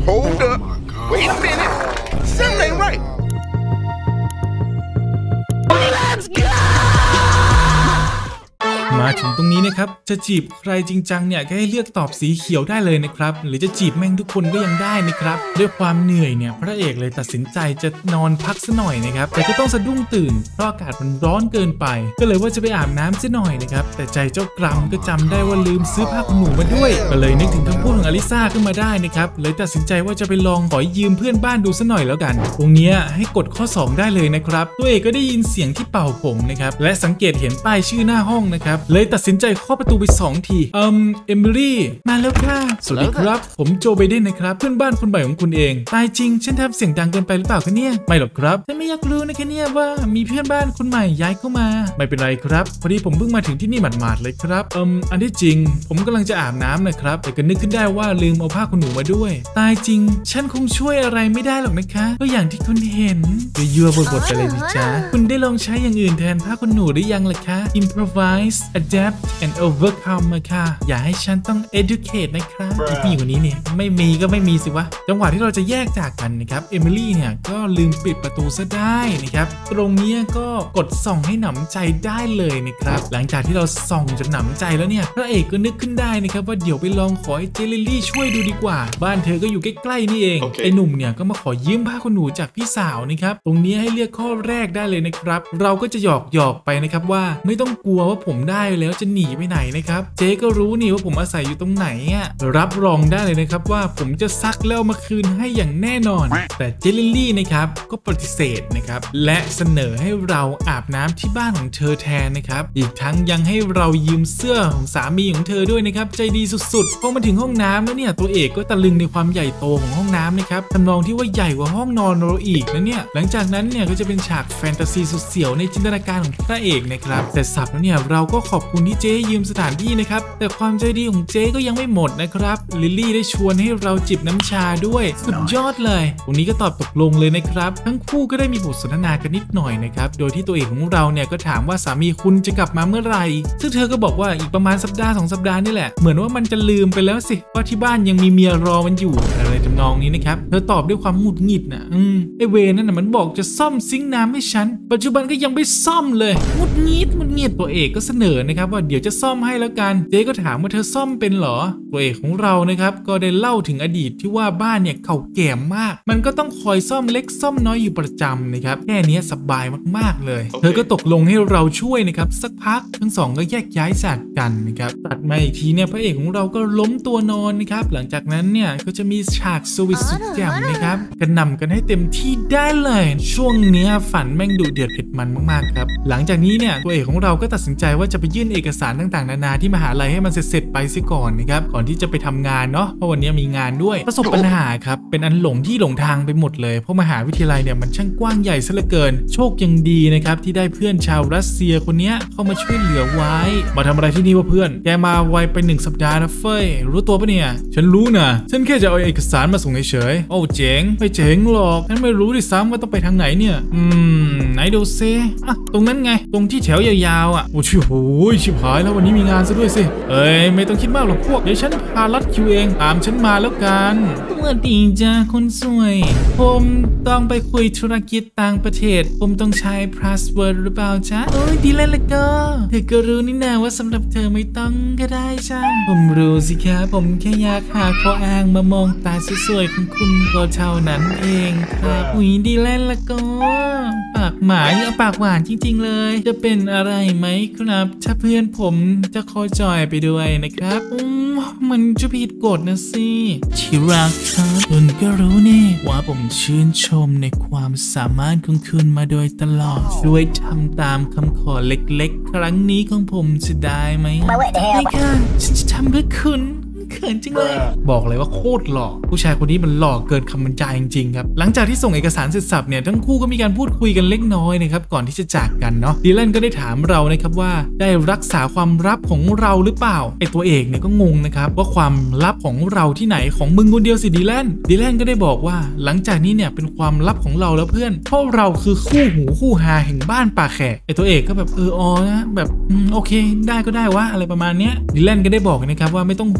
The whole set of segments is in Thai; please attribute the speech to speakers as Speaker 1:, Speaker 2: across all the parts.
Speaker 1: Hold up. Wait a minute. Something ain't right.
Speaker 2: Let's go
Speaker 3: มาถึงตรงนี้นะครับจะจีบใครจริงจังเนี่ยก็ให้เลือกตอบสีเขียวได้เลยนะครับหรือจะจีบแม่งทุกคนก็ยังได้นะครับด้วยความเหนื่อยเนี่ยพระเอกเลยตัดสินใจจะนอนพักซะหน่อยนะครับแต่ก็ต้องสะดุ้งตื่นเพราะอากาศมันร้อนเกินไปก็เลยว่าจะไปอาบน้ำซะหน่อยนะครับแต่ใจเจ้ากรรมก็จำได้ว่าลืมซื้อผ้าขนหนูมาด้วยก็เลยนึกถึงคำพูดของอลิซาขึ้นมาได้นะครับเลยตัดสินใจว่าจะไปลองขอยืมเพื่อนบ้านดูซะหน่อยแล้วกันตรงนี้ให้กดข้อ2ได้เลยนะครับตัวเอกก็ได้ยินเสียงที่เป่าผมนะครับและสังเกตเห็นป้ายชื่อหน้าห้องนะครับเลยตัดสินใจเคาะประตูไป2 ทีเอมิลี่มาแล้วค่ะสวัสดีครับผมโจไบเดนนะครับเพื่อนบ้านคนใหม่ของคุณเองตายจริงฉันทำเสียงดังเกินไปหรือเปล่าคะเนี่ยไม่หรอกครับฉันไม่อยากรู้นะคะเนี่ยว่ามีเพื่อนบ้านคนใหม่ย้ายเข้ามาไม่เป็นไรครับพอดีผมเพิ่งมาถึงที่นี่หมาดๆเลยครับอันที่จริงผมกำลังจะอาบน้ำนะครับแต่ก็นึกขึ้นได้ว่าลืมเอาผ้าขนหนูมาด้วยตายจริงฉันคงช่วยอะไรไม่ได้หรอกนะคะก็อย่างที่คุณเห็นยั่วบทๆไปเลยดิจ้าคุณได้ลองใช้อย่างอื่นแทนผ้าขนหนูหรือยังล่ะคะ improvise adapt and overcome มาค่ะอย่าให้ฉันต้อง educate นะครับผู้หญิงคนนี้เนี่ยไม่มีก็ไม่มีสิวะจังหวะที่เราจะแยกจากกันนะครับเอมิลี่เนี่ยก็ลืมปิดประตูซะได้นะครับตรงนี้ก็กดส่องให้หนำใจได้เลยนะครับหลังจากที่เราส่องจนหนำใจแล้วเนี่ยพระเอกก็นึกขึ้นได้นะครับว่าเดี๋ยวไปลองขอให้เจลิลลี่ช่วยดูดีกว่าบ้านเธอก็อยู่ใกล้ๆนี่เองไอ้หนุ่มเนี่ยก็มาขอยืมผ้าขนหนูจากพี่สาวนะครับตรงนี้ให้เลือกข้อแรกได้เลยนะครับเราก็จะหยอกไปนะครับว่าไม่ต้องกลัวว่าผมได้แล้วจะหนีไปไหนนะครับเจ๊ก็รู้นี่ว่าผมอาศัยอยู่ตรงไหนอ่ะรับรองได้เลยนะครับว่าผมจะซักแล้วมาคืนให้อย่างแน่นอนแต่เจลิลลี่นะครับก็ปฏิเสธนะครับและเสนอให้เราอาบน้ำที่บ้านของเธอแทนนะครับอีกทั้งยังให้เรายืมเสื้อของสามีของเธอด้วยนะครับใจดีสุดๆพอมาถึงห้องน้ำแล้วเนี่ยตัวเอกก็ตะลึงในความใหญ่โตของห้องน้ำนะครับทำนองที่ว่าใหญ่กว่าห้องนอนเราอีกนะเนี่ยหลังจากนั้นเนี่ยก็จะเป็นฉากแฟนตาซีสุดเสียวในจินตนาการของพระเอกนะครับแต่สับแล้วเนี่ยเราก็ขอบคุณที่เจ๊ยืมสถานที่นะครับแต่ความใจดีของเจ๊ก็ยังไม่หมดนะครับลิลลี่ได้ชวนให้เราจิบน้ำชาด้วยสุดยอดเลยตรงนี้ก็ตอบตกลงเลยนะครับทั้งคู่ก็ได้มีบทสนทนากันนิดหน่อยนะครับโดยที่ตัวเอกของเราเนี่ยก็ถามว่าสามีคุณจะกลับมาเมื่อไหร่ซึ่งเธอก็บอกว่าอีกประมาณสัปดาห์2 สัปดาห์นี่แหละเหมือนว่ามันจะลืมไปแล้วสิว่าที่บ้านยังมีเมียรอมันอยู่อะไรทำนองนี้นะครับเธอตอบด้วยความหงุดหงิดนะไอเวนั่นน่ะมันบอกจะซ่อมซิงค์น้ำให้ฉันปัจจุบันก็ยังไม่ซ่อมเลยหงุดหงิดตัวเอกก็เสนอนะครับว่าเดี๋ยวจะซ่อมให้แล้วกันเจ๊ก็ถามว่าเธอซ่อมเป็นเหรอตัวเอกของเรานะครับก็ได้เล่าถึงอดีตที่ว่าบ้านเนี่ยเก่าแก่มากมันก็ต้องคอยซ่อมเล็กซ่อมน้อยอยู่ประจำนะครับแค่นี้สบายมากๆเลยเธอก็ตกลงให้เราช่วยนะครับสักพักทั้งสองก็แยกย้ายจากกันนะครับตัดมาอีกทีเนี่ยพระเอกของเราก็ล้มตัวนอนนะครับหลังจากนั้นเนี่ยก็จะมีฉากสวิตสุดแจ่มนะครับกระหน่ำกันให้เต็มที่ได้เลยช่วงนี้ฝันแม่งดุเดือดเผ็ดมันมากๆครับหลังจากนี้เนี่ยตัวเอกของเราก็ตัดสินใจว่าจะไปยื่นเอกสารต่างๆนานาที่มหาลัยให้มันเสร็จไปซิก่อนนะครับก่อนที่จะไปทำงานเนาะเพราะวันนี้มีงานด้วยประสบปัญหาครับเป็นอันหลงที่หลงทางไปหมดเลยเพราะมหาวิทยาลัยเนี่ยมันช่างกว้างใหญ่ซะเหลือเกินโชคยังดีนะครับที่ได้เพื่อนชาวรัสเซียคนนี้เข้ามาช่วยเหลือไว้มาทำอะไรที่นี่วะเพื่อนแกมาไวไป1 สัปดาห์นะเฟ้ยรู้ตัวปะเนี่ยฉันรู้นะฉันแค่จะเอาเอกสารมาส่งเฉยๆโอ้เจ๋งไม่เจ๋งหรอกฉันไม่รู้ดิซ้ำว่าต้องไปทางไหนเนี่ยไหนดูซิตรงนั้นไงตรงที่แถวยาวๆโอ้ชิโอ้ยชิบหายแล้ววันนี้มีงานซะด้วยสิไม่ต้องคิดมากหรอกพวกเดี๋ยวฉันพาลัดคิวเองตามฉันมาแล้วกันสวัสดีจ้าคนสวยผมต้องไปคุยธุรกิจต่างประเทศผมต้องใช้พาสเวิร์ดหรือเปล่าจ๊ะโอ้ยดีเลยละก็เธอก็รู้นี่นาว่าสำหรับเธอไม่ต้องก็ได้จ้าผมรู้สิครับผมแค่อยากหาข้ออ้างมามองตาสวยๆของคุณก็เท่านั้นเองครับอุ้ยดีเลยละก็ปากหมาเอาปากหวานจริงๆเลยจะเป็นอะไรไหมครับถ้าเพื่อนผมจะขอจอยไปด้วยนะครับมันจะผิดกฎนะสิที่รักครับคุณก็รู้นี่ว่าผมชื่นชมในความสามารถของคุณมาโดยตลอดช่วยทำตามคำขอเล็กๆครั้งนี้ของผมจะได้ไหมไม่ค่ะฉันจะทำเพื่อคุณเขินจริงเลยบอกเลยว่าโคตรหล่อผู้ชายคนนี้มันหล่อเกินคำบรรยายจริงๆครับหลังจากที่ส่งเอกสารเสร็จสับเนี่ยทั้งคู่ก็มีการพูดคุยกันเล็กน้อยนะครับก่อนที่จะจากกันเนาะดีแลนก็ได้ถามเรานะครับว่าได้รักษาความลับของเราหรือเปล่าไอตัวเอกเนี่ยก็งงนะครับว่าความลับของเราที่ไหนของมึงคนเดียวสิดีแลนก็ได้บอกว่าหลังจากนี้เนี่ยเป็นความลับของเราแล้วเพื่อนเพราะเราคือคู่หูคู่หาแห่งบ้านป่าแขกไอตัวเอกก็แบบนะแบบโอเคได้ก็ได้วะอะไรประมาณเนี้ยดีแลนก็ได้บอกนะครับว่าไม่ต้องห่วงนะ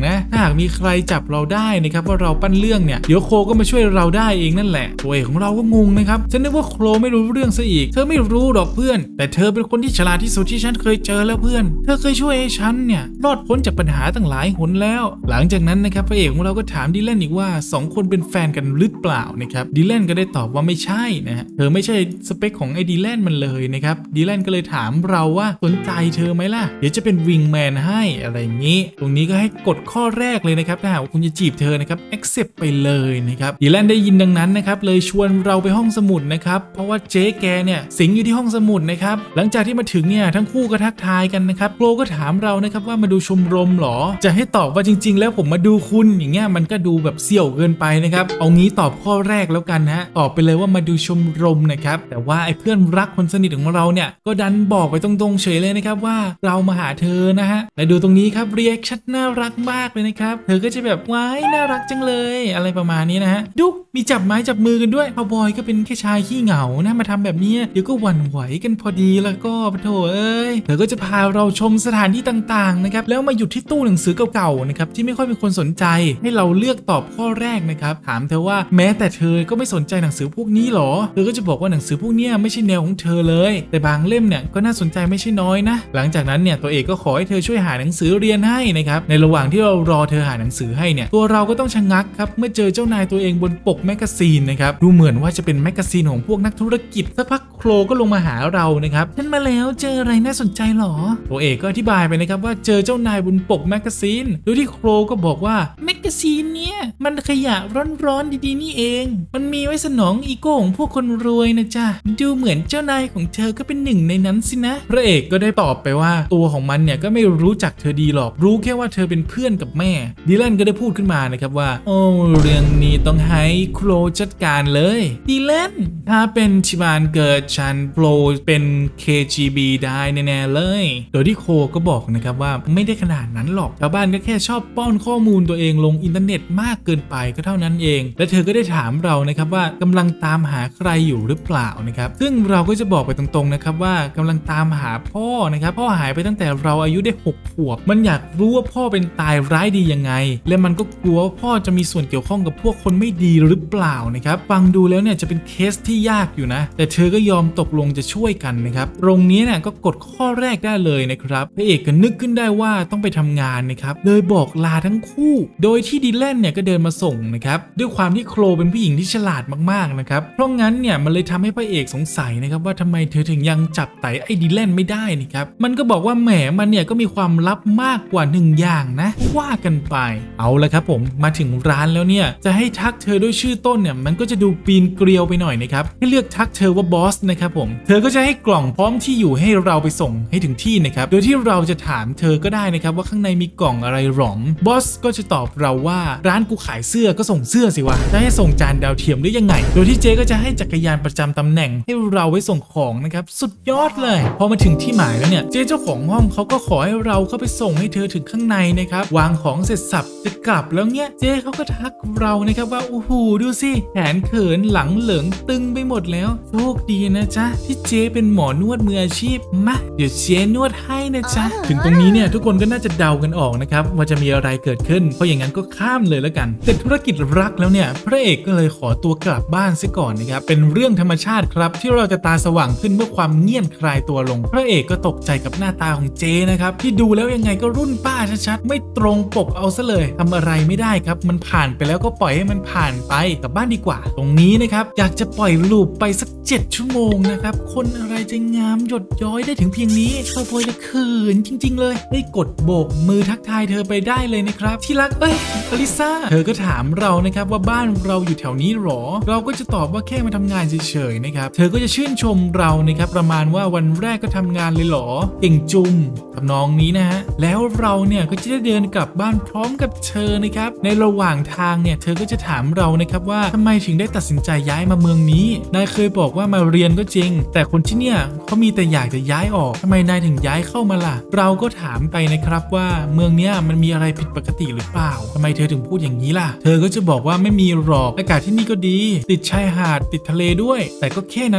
Speaker 3: นะถ้าหากมีใครจับเราได้นะครับว่าเราปั้นเรื่องเนี่ยเดี๋ยวโคก็มาช่วยเราได้เองนั่นแหละตัวเอกของเราก็งงนะครับฉันนึกว่าโคไม่รู้เรื่องซะอีกเธอไม่รู้หรอกเพื่อนแต่เธอเป็นคนที่ฉลาดที่สุดที่ฉันเคยเจอแล้วเพื่อนเธอเคยช่วยให้ฉันเนี่ยรอดพ้นจากปัญหาตั้งหลายหนแล้วหลังจากนั้นนะครับพระเอกของเราก็ถามดิแลนอีกว่า2คนเป็นแฟนกันหรือเปล่านะครับดิแลนก็ได้ตอบว่าไม่ใช่นะฮะเธอไม่ใช่สเปคของไอ้ดิแลนมันเลยนะครับดิแลนก็เลยถามเราว่าสนใจเธอไหมล่ะเดี๋ยวจะเป็นวิงแมนให้อะไรอย่างนี้ตรงนี้ก็ให้กดข้อแรกเลยนะครับถ้าหากว่าคุณจะจีบเธอนะครับ accept ไปเลยนะครับดิแลนได้ยินดังนั้นนะครับเลยชวนเราไปห้องสมุดนะครับเพราะว่าเจ๊แกเนี่ยสิงอยู่ที่ห้องสมุดนะครับหลังจากที่มาถึงเนี่ยทั้งคู่ก็ทักทายกันนะครับโกลก็ถามเรานะครับว่ามาดูชมรมหรอจะให้ตอบว่าจริงๆแล้วผมมาดูคุณอย่างเงี้ยมันก็ดูแบบเสี่ยวเกินไปนะครับเอางี้ตอบข้อแรกแล้วกันฮะตอบไปเลยว่ามาดูชมรมนะครับแต่ว่าไอ้เพื่อนรักคนสนิทของเราเนี่ยก็ดันบอกไปตรงๆเฉยเลยนะครับว่าเรามาหาเธอนะฮะและดูตรงนี้ครับเรียกชัดน่ารักมากเลยนะครับเธอก็จะแบบว้ายน่ารักจังเลยอะไรประมาณนี้นะฮะดูมีจับไม้จับมือกันด้วยพอบอยก็เป็นแค่ชายขี้เหงานะมาทำแบบนี้เดี๋ยวก็หวั่นไหวกันพอดีแล้วก็โถเอ้ยเธอก็จะพาเราชมสถานที่ต่างๆนะครับแล้วมาหยุดที่ตู้หนังสือเก่าๆนะครับที่ไม่ค่อยมีคนสนใจให้เราเลือกตอบข้อแรกนะครับถามเธอว่าแม้แต่เธอก็ไม่สนใจหนังสือพวกนี้หรอเธอก็จะบอกว่าหนังสือพวกนี้ไม่ใช่แนวของเธอเลยแต่บางเล่มเนี่ยก็น่าสนใจไม่ใช่น้อยนะหลังจากนั้นเนี่ยตัวเอกก็ขอให้เธอช่วยหาหนังสือเรียนให้นะครับในระหว่างที่เรารอเธอหาหนังสือให้เนี่ยตัวเราก็ต้องชะงักครับเมื่อเจอเจ้านายตัวเองบนปกแมกกาซีนนะครับดูเหมือนว่าจะเป็นแมกกาซีนของพวกนักธุรกิจสักพักโคลก็ลงมาหาเรานะครับฉันมาแล้วเจออะไรน่าสนใจหรอตัวเอกก็อธิบายไปนะครับว่าเจอเจ้านายบนปกแมกกาซีนโดยที่โคลก็บอกว่าแมกกาซีนเนี่ยมันขยะร้อนๆดีๆนี่เองมันมีไว้สนองอีโก้ของพวกคนรวยนะจ๊ะดูเหมือนเจ้านายของเธอก็เป็นหนึ่งในนั้นสินะพระเอกก็ได้ตอบไปว่าตัวของมันเนี่ยก็ไม่รู้จักเธอดีหรอกรู้แค่ว่าเธอเป็นเพื่อนกับแม่ดิแลนก็ได้พูดขึ้นมานะครับว่าโอ้เรื่องนี้ต้องให้โคลจัดการเลยดิแลนถ้าเป็นที่บ้านเกิดฉันโคลเป็น KGB ได้แน่ๆเลยโดยที่โคก็บอกนะครับว่าไม่ได้ขนาดนั้นหรอกชาวบ้านก็แค่ชอบป้อนข้อมูลตัวเองลงอินเทอร์เน็ตมากเกินไปก็เท่านั้นเองและเธอก็ได้ถามเรานะครับว่ากำลังตามหาใครอยู่หรือเปล่านะครับซึ่งเราก็จะบอกไปตรงๆนะครับว่ากำลังตามหาพ่อนะครับพ่อหายไปตั้งแต่เราอายุได้6 ขวบมันอยากรู้ว่าพ่อเป็นตายร้ายดียังไงและมันก็กลัวว่าพ่อจะมีส่วนเกี่ยวข้องกับพวกคนไม่ดีหรือเปล่านะครับฟังดูแล้วเนี่ยจะเป็นเคสที่ยากอยู่นะแต่เธอก็ยอมตกลงจะช่วยกันนะครับตรงนี้เนี่ยก็กดข้อแรกได้เลยนะครับพระเอกก็นึกขึ้นได้ว่าต้องไปทำงานนะครับเลยบอกลาทั้งคู่โดยที่ดิแลนเนี่ยก็เดินมาส่งนะครับด้วยความที่โคลเป็นผู้หญิงที่ฉลาดมากๆนะครับเพราะงั้นเนี่ยมันเลยทำให้พระเอกสงสัยนะครับว่าทำไมเธอถึงยังจับไต่ไอ้ดิแลนไม่ได้นะครับมันก็บอกว่าแหมมันเนี่ยก็มีความลับมากกว่า1 อย่างนะว่ากันไปเอาละครับผมมาถึงร้านแล้วเนี่ยจะให้ทักเธอด้วยชื่อต้นเนี่ยมันก็จะดูปีนเกลียวไปหน่อยนะครับให้เลือกทักเธอว่าบอสนะครับผมเธอก็จะให้กล่องพร้อมที่อยู่ให้เราไปส่งให้ถึงที่นะครับโดยที่เราจะถามเธอก็ได้นะครับว่าข้างในมีกล่องอะไรหรอบอสก็จะตอบเราว่าร้านกูขายเสื้อก็ส่งเสื้อสิวะจะให้ส่งจานดาวเทียมหรือยังไงโดยที่เจ๊ก็จะให้จักรยานประจำตำแหน่งให้เราไว้ส่งของนะครับสุดยอดเลยพอมาถึงที่หมายแล้วเนี่ยเจ๊เจ้าของห้องเขาก็ขอให้เราเข้าไปส่งให้เธอถึงข้างในนะครับวางของเสร็จสับจะกลับแล้วเนี่ยเจ๊เขาก็ทักเรานะครับว่าโอ้โหดูสิแขนเขินหลังเหลิงตึงไปหมดแล้วโชคดีนะจ๊ะที่เจ๊เป็นหมอนวดมืออาชีพมาเดี๋ยวเจ๊นวดให้นะจ๊ะถึงตรงนี้เนี่ยทุกคนก็น่าจะเดากันออกนะครับว่าจะมีอะไรเกิดขึ้นเพราะอย่างนั้นก็ข้ามเลยแล้วกันเสร็จธุรกิจรักแล้วเนี่ยพระเอกก็เลยขอตัวกลับบ้านซะก่อนนะครับเป็นเรื่องธรรมชาติครับที่เราจะตาสว่างขึ้นเมื่อความเงียบคลายตัวลงพระเอกก็ตกใจกับหน้าตาของเจ๊นะครับที่ดูแล้วยังไงก็รุ่นป้าชัดๆไม่ตรงปกเอาซะเลยทำอะไรไม่ได้ครับมันผ่านไปแล้วก็ปล่อยให้มันผ่านไปกลับบ้านดีกว่าตรงนี้นะครับอยากจะปล่อยลูปไปสัก7 ชั่วโมงนะครับคนอะไรจะงามหยดย้อยได้ถึงเพียงนี้เขาพอยจะเขินจริงๆเลยได้กดโบกมือทักทายเธอไปได้เลยนะครับที่รักอลิซาเธอก็ถามเรานะครับว่าบ้านเราอยู่แถวนี้หรอเราก็จะตอบว่าแค่มาทำงานเฉยๆนะครับเธอก็จะชื่นชมเรานะครับประมาณว่าวันแรกก็ทำงานเลยหรอเก่งจุงทำนองนี้นะฮะแล้วเราเนี่ยก็จะได้เดินกลับบ้านพร้อมกับเธอนะครับในระหว่างทางเนี่ยเธอก็จะถามเรานะครับว่าทำไมถึงได้ตัดสินใจย้ายมาเมืองนี้นายเคยบอกว่ามาเรียนก็จริงแต่คนที่เนี่ยเขามีแต่อยากจะย้ายออกทำไมนายถึงย้ายเข้ามาล่ะเราก็ถามไปนะครับว่าเมืองเนี้ยมันมีอะไรผิดปกติหรือเปล่าทำไมเธอถึงพูดอย่างนี้ล่ะเธอก็จะบอกว่าไม่มีหรอกอากาศที่นี่ก็ดีติดชายหาดติดทะเลด้วยแต่ก็แค่นั้นแหละ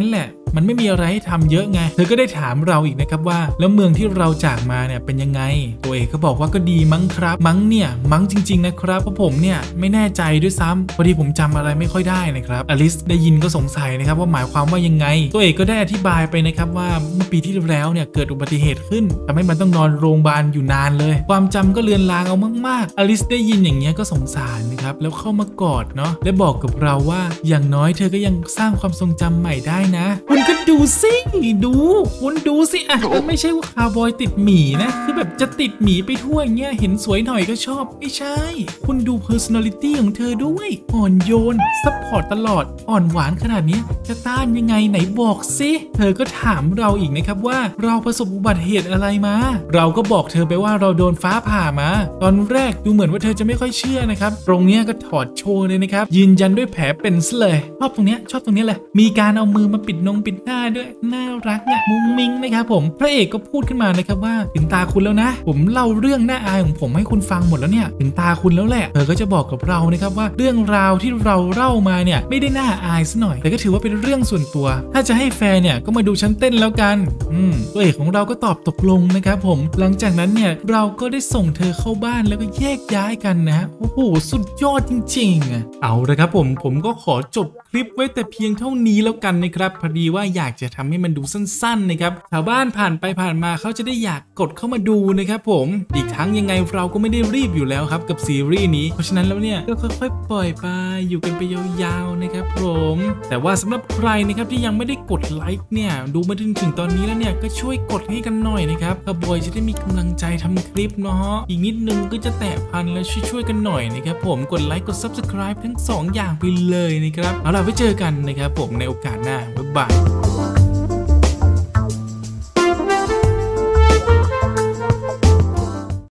Speaker 3: มันไม่มีอะไรให้ทำเยอะไงเธอก็ได้ถามเราอีกนะครับว่าแล้วเมืองที่เราจากมาเนี่ยเป็นยังไงตัวเอกก็บอกว่าก็ดีมั้งครับมั้งเนี่ยมั้งจริงๆนะครับเพราะผมเนี่ยไม่แน่ใจด้วยซ้ำพอดีผมจำอะไรไม่ค่อยได้นะครับอลิซได้ยินก็สงสัยนะครับว่าหมายความว่ายังไงตัวเอกก็ได้อธิบายไปนะครับว่าเมื่อปีที่แล้วเนี่ยเกิดอุบัติเหตุขึ้นทำให้มันต้องนอนโรงพยาบาลอยู่นานเลยความจำก็เลือนลางเอามากๆอลิซได้ยินอย่างเงี้ยก็สงสารนะครับแล้วเข้ามากอดเนาะและบอกกับเราว่าอย่างน้อยเธอก็ยังสร้างความทรงจำใหม่ได้นะคุณก็ดูสิคุณดูสิอ่ะไม่ใช่ว่าคาวบอยติดหมีนะคือแบบจะติดหมีไปทั่วอย่างเงี้ยเห็นสวยหน่อยก็ชอบไม่ใช่คุณดู personality ของเธอด้วยอ่อนโยนซัพพอร์ตตลอดอ่อนหวานขนาดนี้จะต้านยังไงไหนบอกสิเธอก็ถามเราอีกนะครับว่าเราประสบอุบัติเหตุอะไรมาเราก็บอกเธอไปว่าเราโดนฟ้าผ่ามาตอนแรกดูเหมือนว่าเธอจะไม่ค่อยเชื่อนะครับตรงเนี้ยก็ถอดโชว์เลยนะครับยืนยันด้วยแผลเป็นซะเลยชอบตรงเนี้ยแหละมีการเอามือมาปิดหน้าด้วยน่ารักเนี่ยมุ้งมิ้งนะครับผมพระเอกก็พูดขึ้นมานะครับว่าถึงตาคุณแล้วนะผมเล่าเรื่องน่าอายของผมให้คุณฟังหมดแล้วเนี่ยถึงตาคุณแล้วแหละเธอก็จะบอกกับเรานะครับว่าเรื่องราวที่เราเล่ามาเนี่ยไม่ได้น่าอายซะหน่อยแต่ก็ถือว่าเป็นเรื่องส่วนตัวถ้าจะให้แฟร์เนี่ยก็มาดูฉันเต้นแล้วกันตัวเอกของเราก็ตอบตกลงนะครับผมหลังจากนั้นเนี่ยเราก็ได้ส่งเธอเข้าบ้านแล้วก็แยกย้ายกันนะโอ้โหสุดยอดจริงๆเอาละครับผมก็ขอจบคลิปไว้แต่เพียงเท่านี้แล้วกันนะครับพอดีว่าอยากจะทำให้มันดูสั้นๆนะครับชาวบ้านผ่านไปผ่านมาเขาจะได้อยากกดเข้ามาดูนะครับผมอีกทั้งยังไงเราก็ไม่ได้รีบอยู่แล้วครับกับซีรีส์นี้เพราะฉะนั้นแล้วเนี่ยก็ค่อยๆปล่อยไปอยู่กันไปยาวๆนะครับผมแต่ว่าสำหรับใครนะครับที่ยังไม่ได้กดไลค์เนี่ยดูมาถึงตอนนี้แล้วเนี่ยก็ช่วยกดให้กันหน่อยนะครับกระบอยจะได้มีกำลังใจทำคลิปเนาะอีกนิดนึงก็จะแตะพันแล้วช่วยกันหน่อยนะครับผมกดไลค์กด Subscribe ทั้ง2 อย่างไปเลยนะครับเอาล่ะไว้เจอกันนะครับผมในโอกาสหน้าบ๊ายบาย